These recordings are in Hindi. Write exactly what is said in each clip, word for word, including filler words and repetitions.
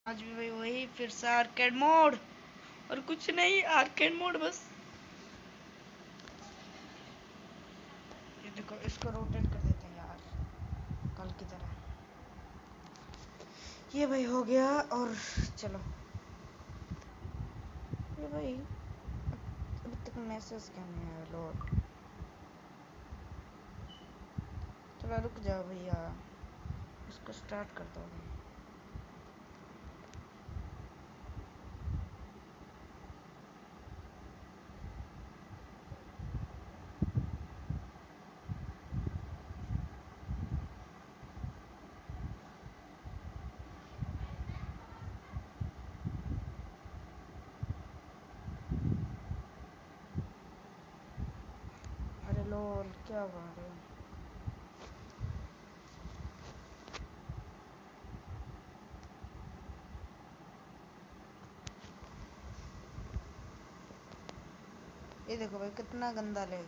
आज भी भाई वही फिर से आर्केड मोड और कुछ नहीं, आर्केड मोड बस। ये देखो, इसको रोटेट कर देते हैं यार कल की तरह। ये भाई हो गया। और चलो ये भाई अभी तक मैसेज क्या नहीं आया लोड। चलो रुक जाओ भैया, इसको स्टार्ट कर दो। अरे लोल क्या हुआ रे। ये देखो भाई कितना गंदा ले।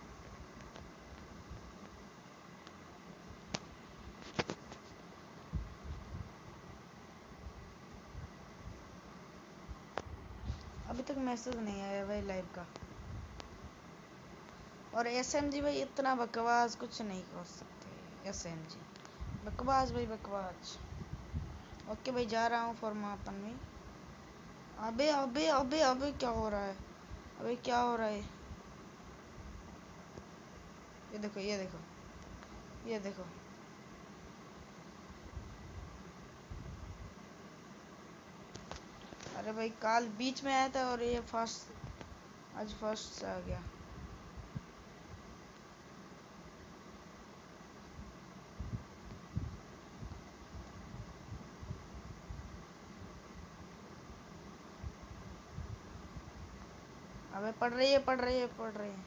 अभी तक मैसेज नहीं आया भाई लाइव का। और एसएमजी भाई इतना बकवास कुछ नहीं कर सकते। एसएमजी बकवास भाई बकवास। ओके भाई जा रहा हूँ फॉर्मापन में। अबे अबे अबे अबे क्या हो रहा है, अबे क्या हो रहा है। ये देखो ये देखो ये देखो। अरे भाई काल बीच में आया था और ये फर्स्ट आज फर्स्ट से आ गया। अबे पढ़ रही है पढ़ रही है पढ़ रही है।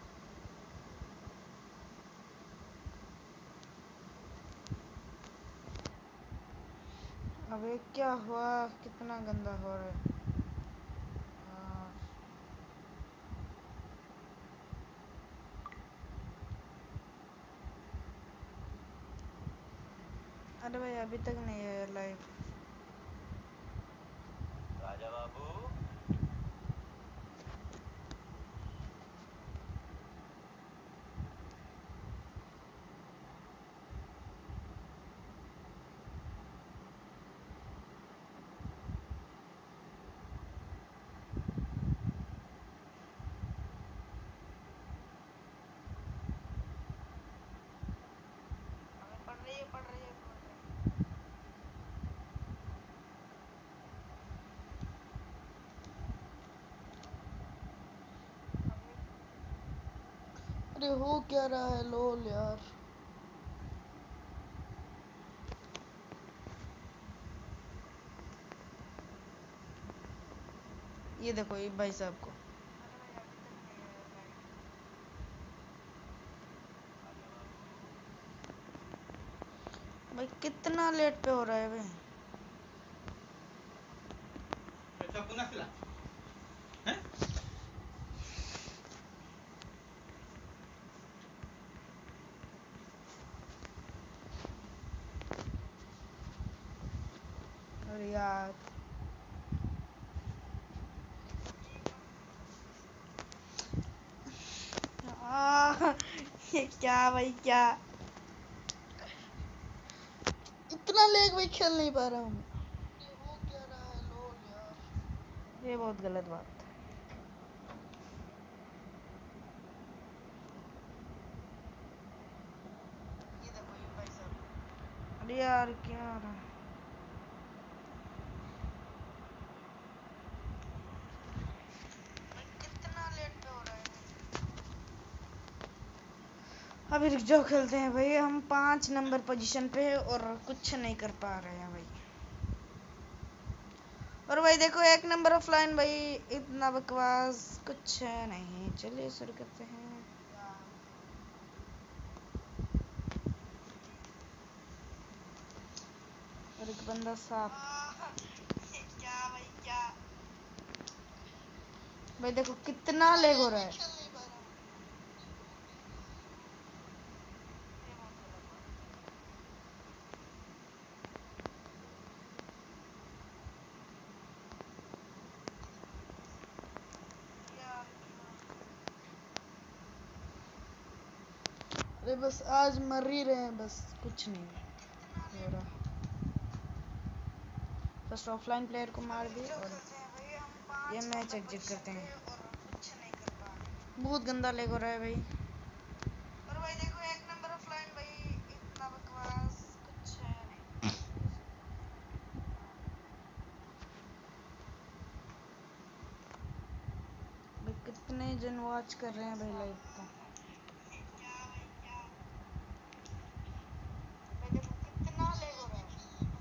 अबे क्या हुआ, कितना गंदा हो रहा है। हाँ। अरे भाई अभी तक नहीं है लाइव। राजा बाबू पढ़ रही है पढ़ रही है। अरे हो क्या रहा है लोल यार। ये देखो ये भाई साहब को। भाई कितना लेट पे हो रहा है भाई। अरे यार आ, ये क्या भाई क्या, इतना लेग भाई खेल नहीं पा रहा हूँ। ये हो क्या रहा है लोल यार, ये बहुत गलत बात है। ये देखो ये भाई साहब। अरे यार क्या हो रहा है। कितना लेट पे हो रहा है। अभी रुक जाओ खेलते हैं भाई। हम पांच नंबर पोजीशन पे है और कुछ नहीं कर पा रहे हैं भाई। और भाई देखो एक नंबर ऑफलाइन भाई, इतना बकवास कुछ है नहीं। चलिए शुरू करते हैं। और एक बंदा साफ। क्या भाई क्या, भाई देखो कितना लेग हो रहा है। अरे बस आज मर ही रहे हैं, बस कुछ नहीं हो रहा। फर्स्ट ऑफलाइन प्लेयर को मार दिए और ये मैच एग्जिट करते हैं। बहुत गंदा लेग हो रहा है भाई। और भाई देखो एक नंबर ऑफलाइन भाई, इतना बकवास कुछ है नहीं भाई। कितने जन वॉच कर रहे हैं भाई लाइव को। भाई देखो कितना लेग हो रहा है।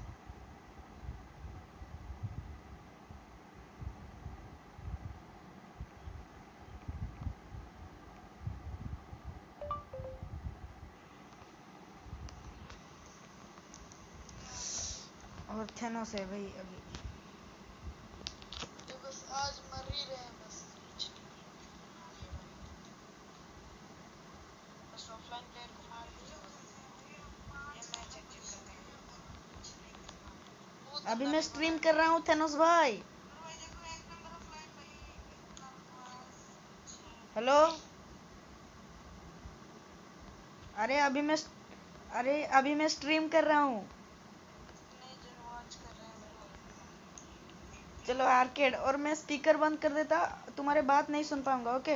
और थेनोस है भाई अभी। तो बस आज मर ही रहे हैं, बस बस ऑफलाइन प्लेयर को मार दिए और ये मैच एग्जिट करते हैं। अभी मैं स्ट्रीम कर रहा हूँ थेनोस भाई। हेलो। अरे अभी मैं अरे अभी मैं स्ट्रीम कर रहा हूँ। चलो आर्केड, और मैं स्पीकर बंद कर देता, तुम्हारे बात नहीं सुन पाऊंगा। ओके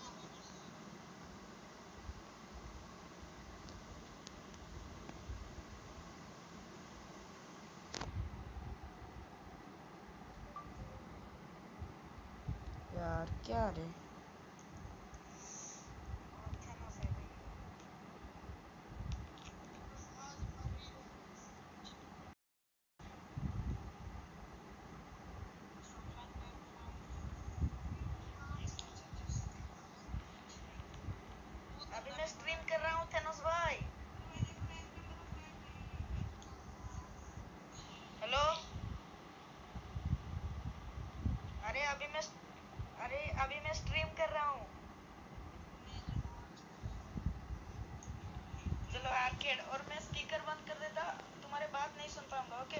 यार क्या रे। अभी मैं स्ट्रीम कर रहा हूँ थेनोस भाई। हेलो। अरे अभी मैं अरे अभी मैं स्ट्रीम कर रहा हूँ। चलो आर्केड, और मैं स्पीकर बंद कर देता, तुम्हारे बात नहीं सुन पाऊंगा। ओके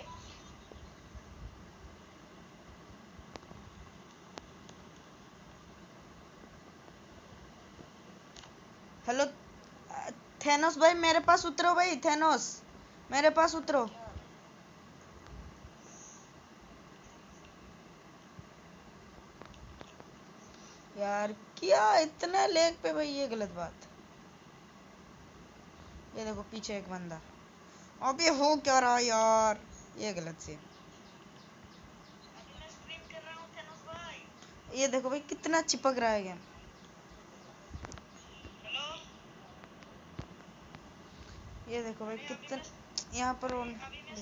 हेलो थेनोस भाई, मेरे पास उतरो भाई। थेनोस मेरे पास उतरो। यार क्या इतना लेग पे भाई, ये गलत बात। ये देखो पीछे एक बंदा। अबे हो क्या रहा यार, ये गलत से। ये देखो भाई कितना चिपक रहा है गेम। ये देखो भाई कितना यहाँ पर on...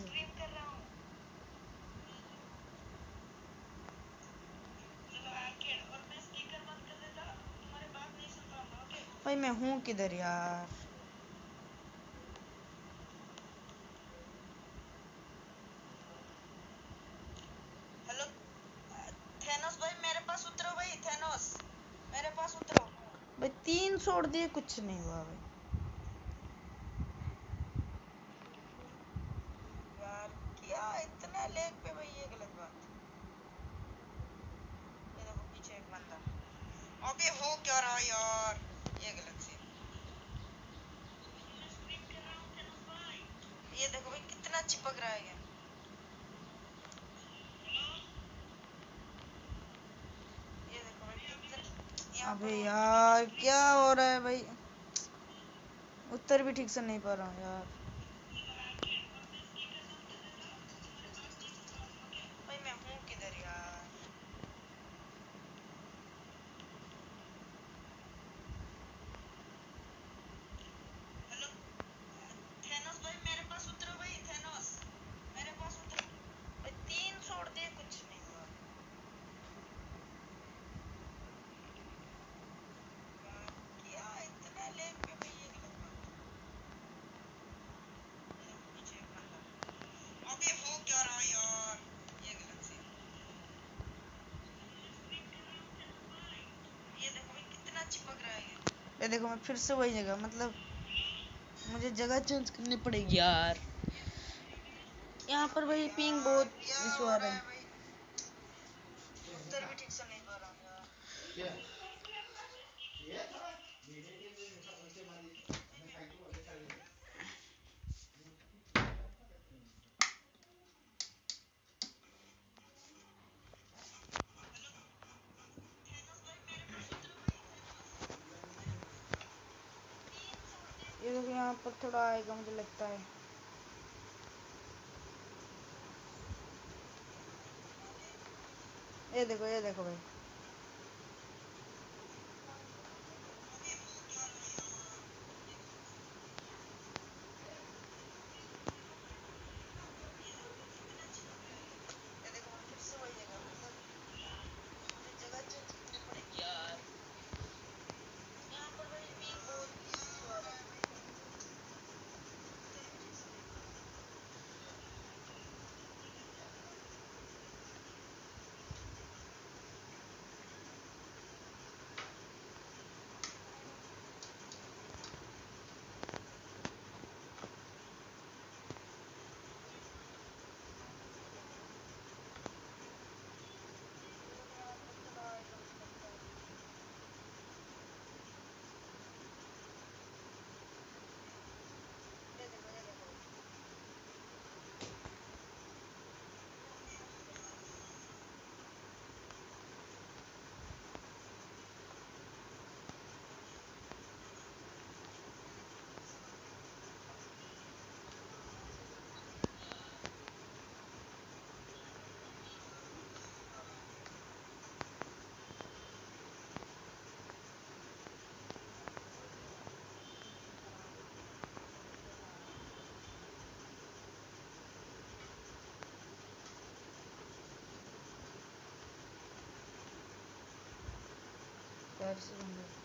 भाई मैं हूँ किधर यार। हेलो थेनोस भाई, मेरे पास उतरो भाई। थेनोस मेरे पास उतरो भाई। तीन छोड़ दिए, कुछ नहीं हुआ भाई। यार क्या इतना लेग पे भाई, ये गलत बात। ये देखो पीछे एक बंदा। अबे हो क्या रहा यार, ये गलत से। ये देखो भाई कितना चिपक रहा है गेम। ये देखो भाई कितना। अबे यार क्या हो रहा है भाई, उत्तर भी ठीक से नहीं पा रहा हूँ यार। भाई मैं हूँ किधर यार। हेलो थेनोस भाई, मेरे पास उतरो भाई। थेनोस मेरे पास उतरो भाई। तीन छोड़ दिए, कुछ नहीं हुआ। यार क्या इतना लेग पे भाई, ये गलत बात। ये देखो पीछे एक बंदा। अबे हो क्या रहा यार, ये गलत से। ये देखो भाई कितना चिपक रहा है। ये देखो मैं फिर से वही जगह, मतलब मुझे जगह चेंज करनी पड़ेगी यार। यहाँ पर भाई पिंग बहुत इशू आ रहा है। उत्तर भी ठीक से नहीं पा रहा हूँ यार। यहाँ पर थोड़ा आएगा मुझे लगता है। ये देखो ये देखो भाई, पैर से बंद है।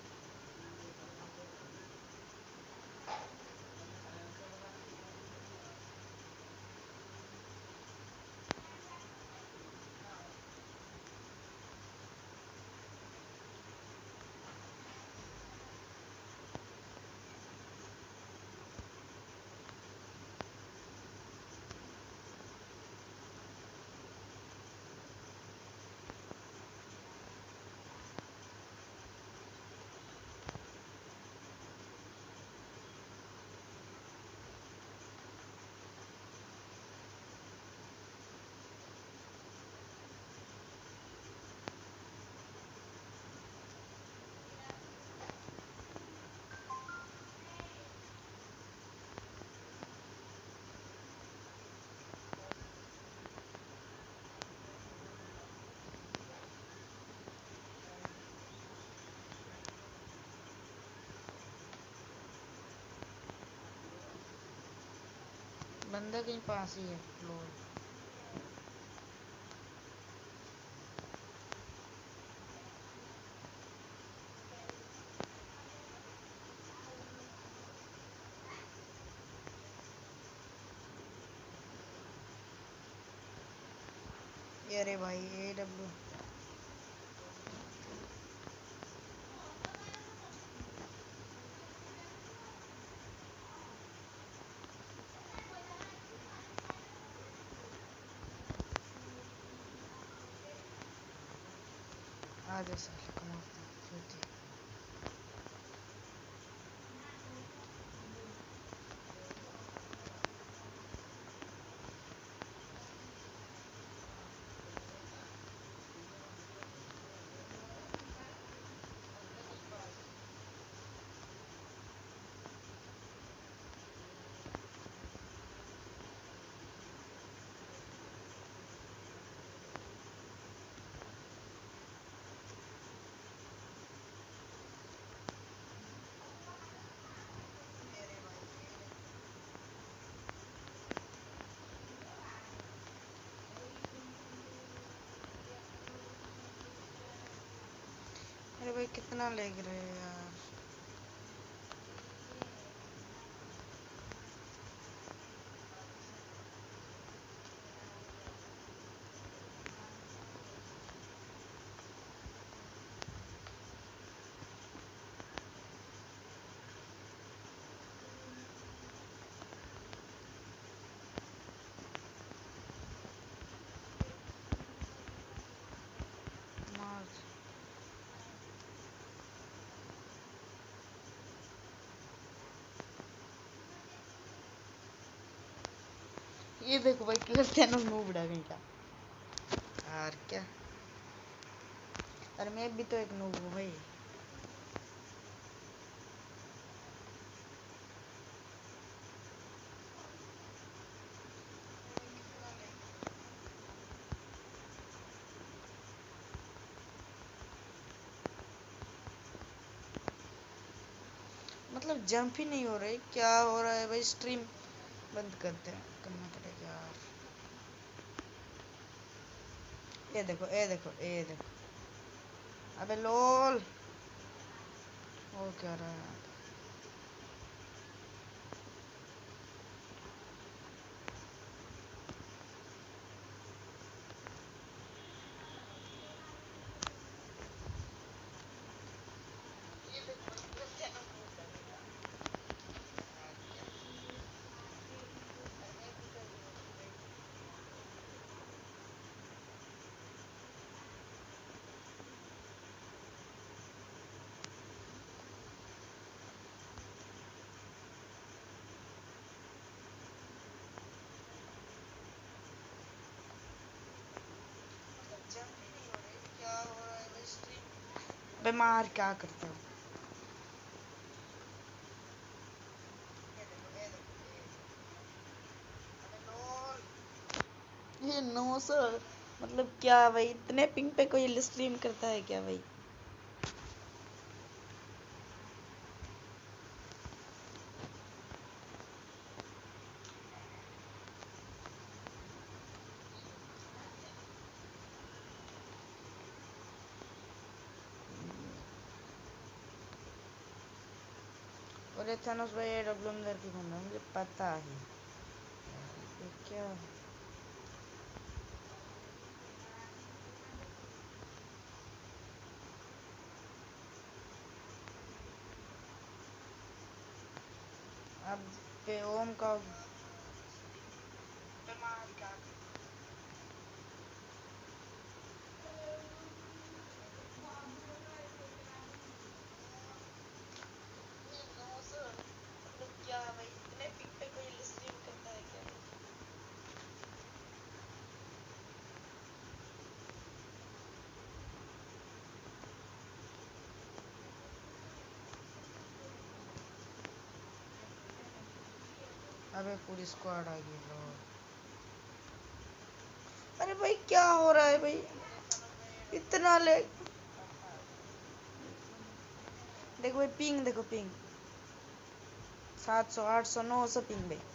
बंदा कहीं पास ही है फ्लोर। अरे भाई ए डब्ल्यू आ जा साले कमाते हैं। अरे भाई कितना लेग रहे हैं यार। ये देखो भाई क्रिस्टियानो नूब उड़ा गई का यार क्या। अरे मैं भी तो एक नूब हूँ भाई। मतलब जंप ही नहीं हो रही, क्या हो रहा है भाई? स्ट्रीम बंद करते हैं, करना पड़ेगा यार। ये देखो ये देखो ये देखो, अबे लोल, वो क्या रहा है? बीमार क्या करते हो? ये नो सर, मतलब क्या भाई? इतने पिंग पे कोई स्ट्रीम करता है क्या भाई? और ये थानोस भाई ये डब्ल्यू अंदर की घूम रहा है, मुझे पता है। ये क्या है? अब पे ओम का क्या भाई? इतने पिंग पे कोई स्ट्रीम करता है क्या? अबे पूरी स्क्वाड आ गई लो। अरे भाई क्या हो रहा है भाई? इतना ले देखो भाई, पिंग देखो, पिंग सात सौ आठ सौ नौ सौ पिंग भाई।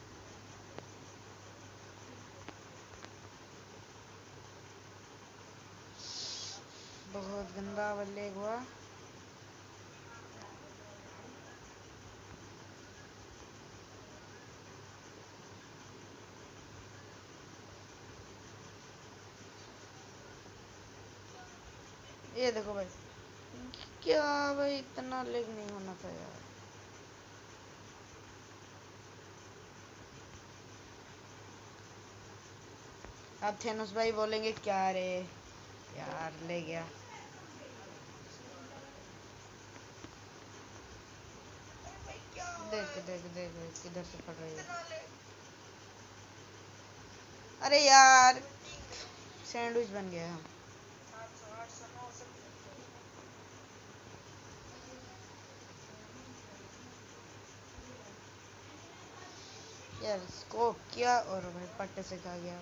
बहुत गंदा बल्ले हुआ। ये देखो भाई, क्या भाई? इतना लेग नहीं होना था यार। अब थेनोस भाई बोलेंगे क्या रे यार, ले गया। देख देख देख देख, किधर से पड़ रही है। अरे यार, सैंडविच बन गया हम। यार स्कोप किया और भाई पट्टे से खा गया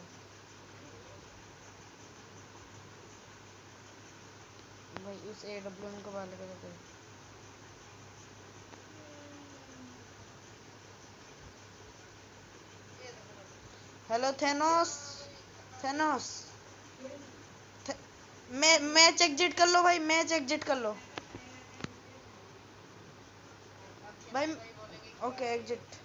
भाई। उस ए डब्ल्यू एम को वाले का तो। हेलो थेनोस, थेनोस थे, मैं मैच एग्जिट कर लो भाई, मैच एग्जिट कर लो भाई। Okay exit.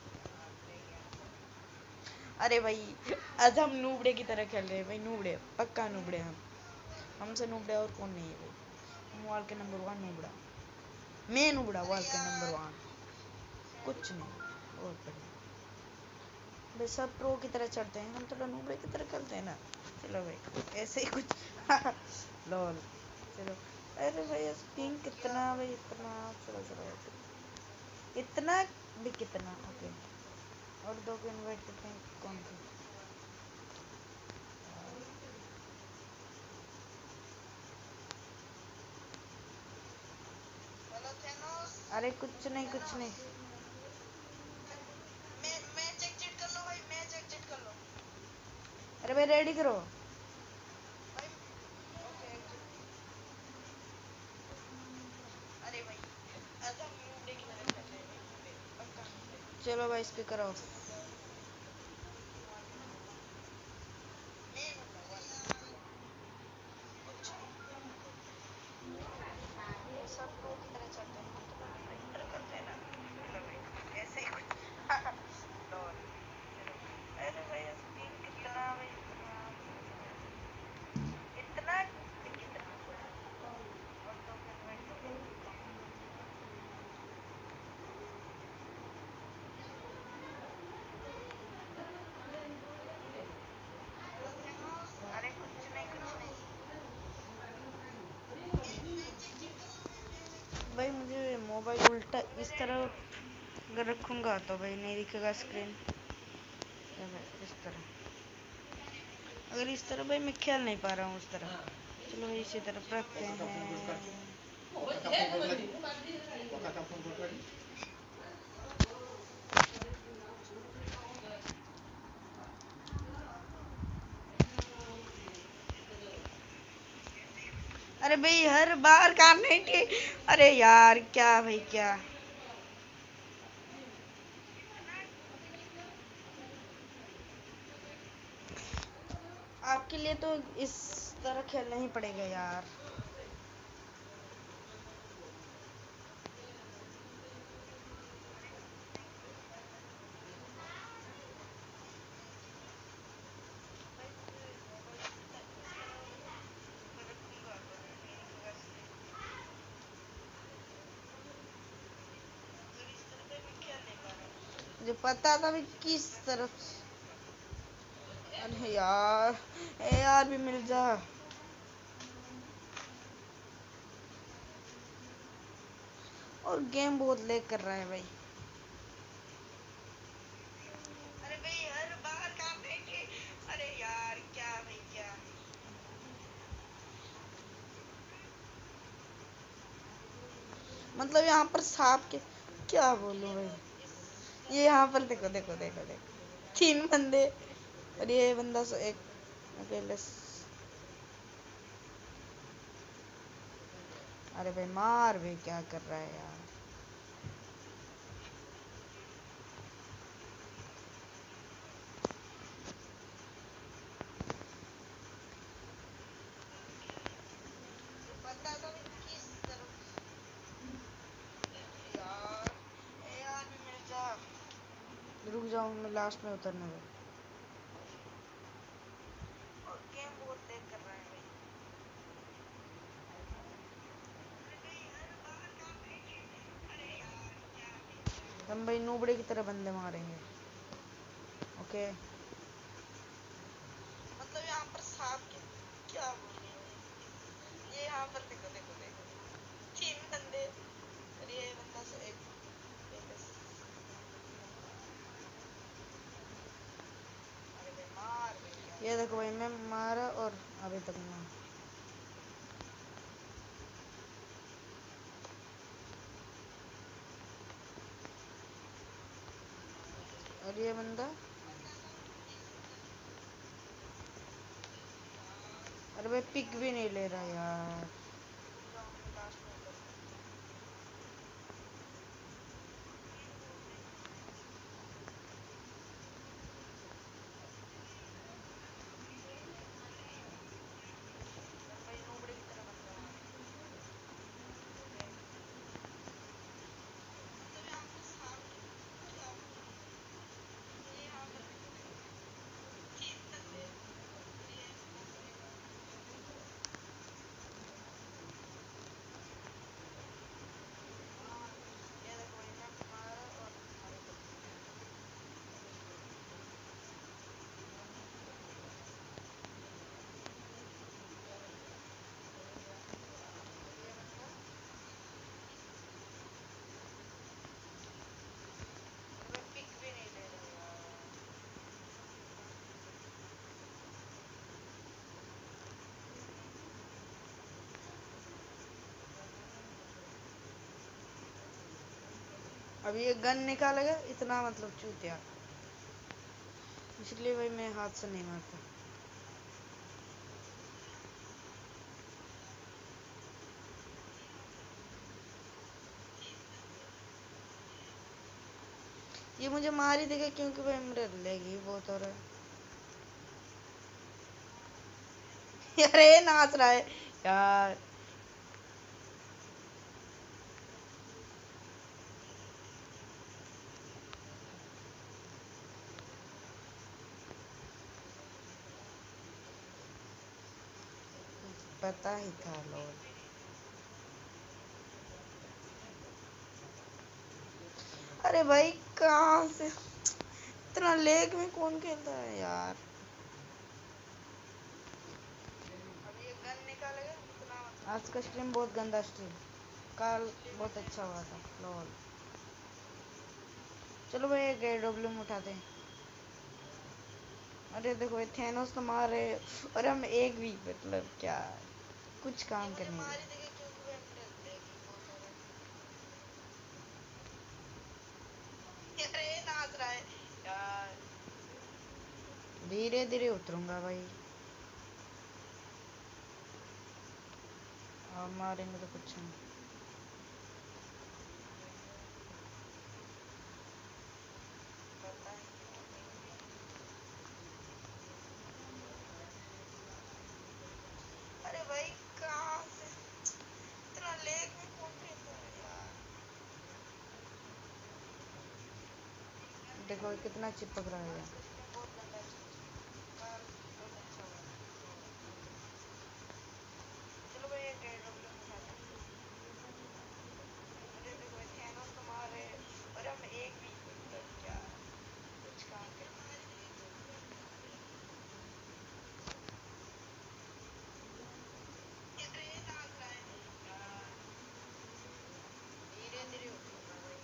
अरे भाई, आज हम नूबड़े की तरह खेल रहे हैं भाई, नूबड़े पक्का नूबड़े हम। हमसे नूबड़े और कौन नहीं है भाई? हम वाल के नंबर वन नूबड़ा, मैं नूबड़ा वाल के नंबर वन। कुछ नहीं, बहुत बढ़िया भाई। सब प्रो की तरह चढ़ते हैं, हम थोड़ा नूबड़े की तरह खेलते हैं ना। चलो भाई ऐसे ही कुछ लॉल। चलो। अरे भाई पिंक कितना भाई? इतना चलो चलो, इतना भी कितना? ओके। और दो को इनवाइट करते हैं, कौन थे? अरे कुछ नहीं कुछ नहीं। मैच एग्जिट कर लो भाई, मैच एग्जिट कर लो। अरे भाई रेडी करो। अरे भाई, आज हम नूबड़े की तरह चलो भाई स्पीकर ऑफ। सब लोग की तरह चलते हैं, इंटर कर देना। चलो भाई ऐसे ही कुछ लॉल। अरे भाई स्क्रीन कितना भाई इतना कितना और तो फिर मैं अरे कुछ नहीं कुछ नहीं भाई मुझे मोबाइल उल्टा इस तरह अगर रखूंगा तो भाई नहीं दिखेगा स्क्रीन। इस तरह अगर इस तरह भाई मैं खेल नहीं पा रहा हूँ उस तरह। चलो भाई इसी तरफ रखते हैं। अरे भाई हर बार काम नहीं ठीक। अरे यार क्या भाई क्या आपके लिए तो इस तरह खेलना ही पड़ेगा यार। मुझे पता था भी किस तरफ। अरे यार ए यार भी मिल जा। और गेम बहुत लेग कर रहा है भाई। अरे भाई हर बार काम नहीं ठीक। अरे यार क्या भाई क्या मतलब यहाँ पर सांप के क्या बोलूं भाई। ये यहाँ पर देखो देखो देखो देखो तीन बंदे और ये बंदा सो एक अकेले। अरे भाई मार भी क्या कर रहा है यार। पता तो नहीं किस तरफ यार ए यार भी मिल जा। रुक जाऊं मैं लास्ट में उतरने में। और गेम बहुत लेट कर रहा है भाई। हम भाई नूबड़े की तरह बंदे मारेंगे। ओके मतलब यहाँ पर सांप के क्या बोलूं। ये यहाँ पर देखो देखो देखो तीन बंदे और ये बंदा से एक अकेले। अरे भाई मार भाई क्या ये देखो भाई मैं मारा और अभी तक ना। और ये बंदा अरे भाई पिक भी नहीं ले रहा यार। अब ये गन निकालेगा इतना मतलब चूतिया। इसलिए भाई मैं हाथ से नहीं मारता। ये मुझे मार ही देगा क्योंकि भाई मेरे लेगी बहुत हो रहा है। अरे नाच रहा है यार। पता ही था लोग। अरे भाई कहाँ से इतना लेग में कौन खेलता है यार। अब ये गन निकालेगा इतना। आज का स्ट्रीम बहुत गंदा स्ट्रीम। कल बहुत अच्छा हुआ था लॉल। चलो भाई एक डब्ल्यू में उठाते हैं। अरे देखो ये थैनोस तो मार रहे और हम एक भी मतलब क्या कुछ काम करने धीरे धीरे उतरूंगा भाई। और मारेंगे तो कुछ नहीं। अरे भाई कहाँ से इतना लेग में कौन खेलता है यार। देखो कितना चिपक रहा है। चलो भाई एक डब्ल्यू में उठाते हैं। अरे देखो ये थैनोस तो मार रहे और हम एक भी मतलब क्या कुछ काम करने धीरे धीरे उतरूंगा भाई।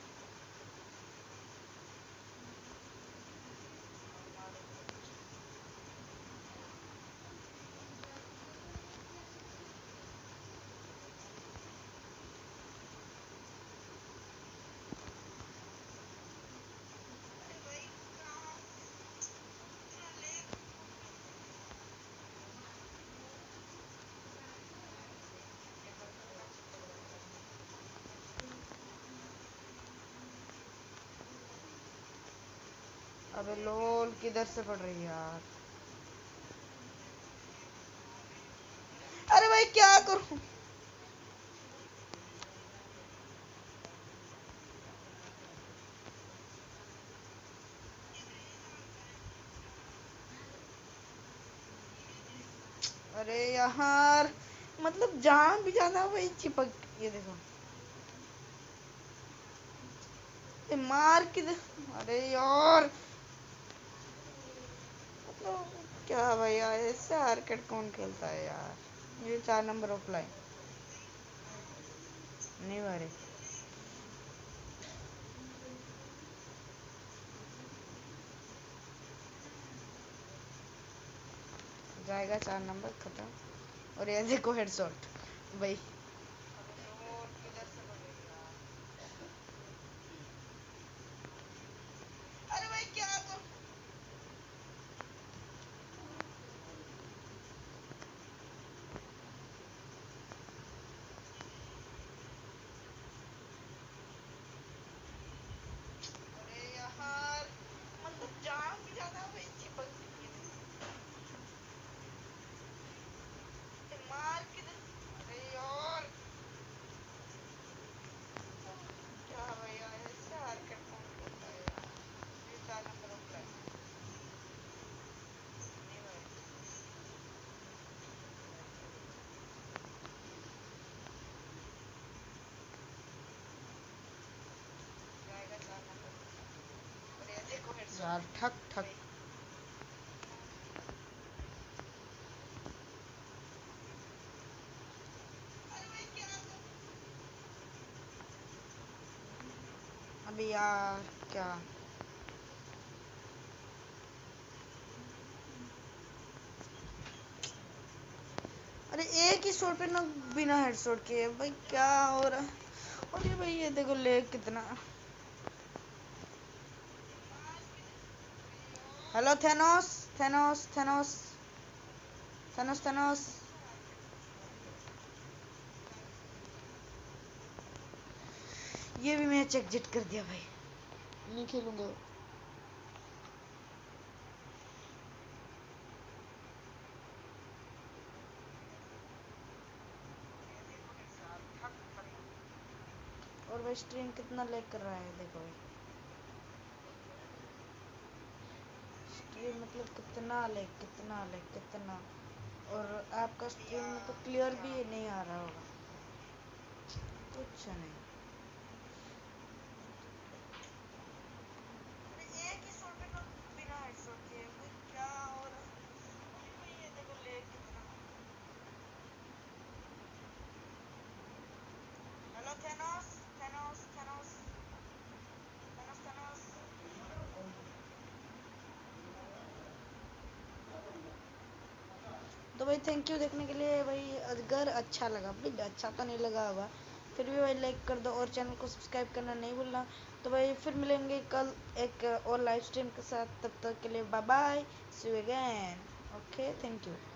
अबे लोल किधर से पड़ रही है यार। अरे भाई क्या करूं। अरे यार मतलब जहां भी जाना वही चिपक। ये देखो ये मार किधर। अरे यार मतलब क्या भैया ऐसे आर्केड कौन खेलता है यार। ये चार नंबर ऑफलाइन नहीं मारे। जाएगा चार नंबर खत्म। और ये देखो हेडशॉट भाई। अरे भाई क्या करूं। अरे यार मतलब जहां भी जाना वही चिपक। ये मार किधर। अरे यार क्या भैया ऐसे आर्केड कौन खेलता है यार। ये चार नंबर ऑफलाइन नहीं मारे। जाएगा चार नंबर। और ये देखो हेडशॉट यार ठक ठक। अबे यार क्या। अरे एक ही शॉट पे ना बिना हेडशॉट के भाई क्या हो रहा है। और ये भाई ये देखो लेग कितना। Hello Thanos Thanos Thanos Thanos Thanos. ये भी मैच एग्जिट कर दिया भाई। नहीं खेलूंगा। और भाई स्ट्रीम कितना लैग कर रहा है देखो भाई, स्ट्रीम मतलब कितना लैग कितना लैग कितना। और आपका स्ट्रीम में तो क्लियर भी नहीं आ रहा होगा, कुछ नहीं। तो भाई थैंक यू देखने के लिए भाई। अगर अच्छा लगा, भाई अच्छा तो नहीं लगा होगा, फिर भी भाई लाइक कर दो और चैनल को सब्सक्राइब करना नहीं भूलना। तो भाई फिर मिलेंगे कल एक और लाइव स्ट्रीम के साथ, तब तक के लिए bye bye, see you again. Okay, thank you.